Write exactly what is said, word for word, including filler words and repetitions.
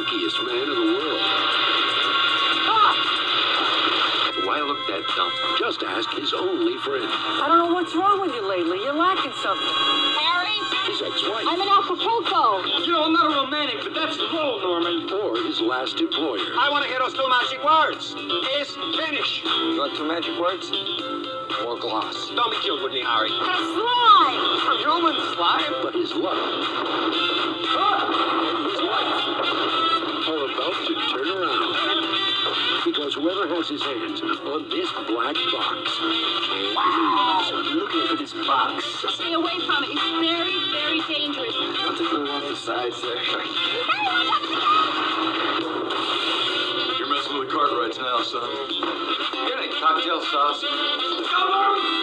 luckiest man in the world. Why look that dumb? Just ask his only friend. I don't know what's wrong with you lately. You're lacking something. Harry? His ex-wife. I'm in Acapulco. You know, I'm not a romantic, but that's low, Norman. Or his last employer. I want to hear those two magic words. Is finish. You want two magic words? More gloss. Don't be cute with me, Harry. Slime. A human slime? But his luck and his life are about to turn around. Because whoever has his hands on this black box can't lose. Looking for this box. Stay away from it. It's very, very dangerous. Not to go off the sides there. You're messing with the Cartwrights now, son. You got any cocktail sauce? Come on!